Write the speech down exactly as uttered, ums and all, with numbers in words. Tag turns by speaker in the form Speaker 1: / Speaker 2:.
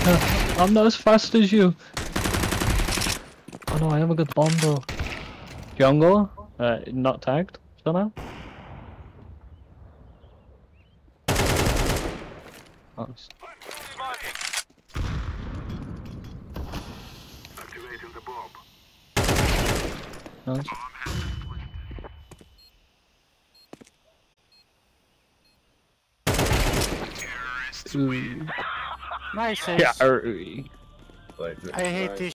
Speaker 1: I'm not as fast as you. Oh no, I have a good bomb though. Jungle, uh, not tagged somehow. Nice.
Speaker 2: Activating the bomb.
Speaker 1: Nice. Ooh.
Speaker 3: Nice.
Speaker 1: Yeah.
Speaker 3: Ace.
Speaker 1: er,
Speaker 4: Like,
Speaker 3: I hate this